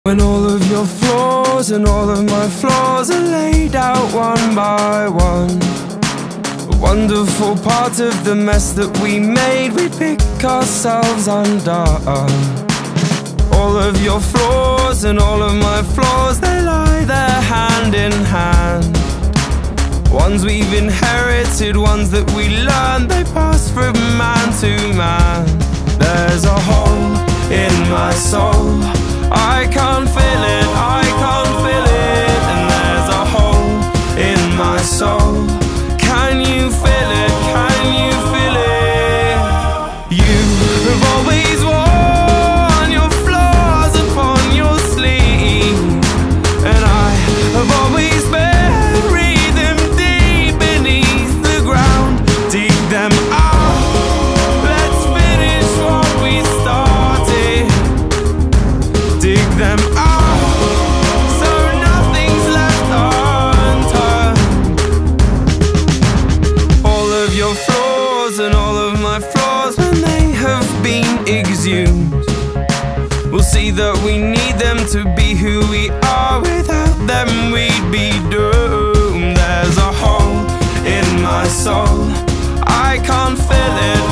When all of your flaws and all of my flaws are laid out one by one, a wonderful part of the mess that we made, we pick ourselves undone. All of your flaws and all of my flaws, they lie there hand in hand. Ones we've inherited, ones that we learned, they pass from man to man. There's a hole in my soul, I can't feel it, I can't feel it. And there's a hole in my soul, can you feel it, can you feel it? You have always worn your flaws upon your sleeve, and I have always buried them deep beneath the ground. Dig them out, let's finish what we started. Dig them out, so nothing's left unturned. All of your flaws and all of my flaws, when they have been exhumed, we'll see that we need them to be who we are. Without them we'd be doomed. There's a hole in my soul, I can't fill it,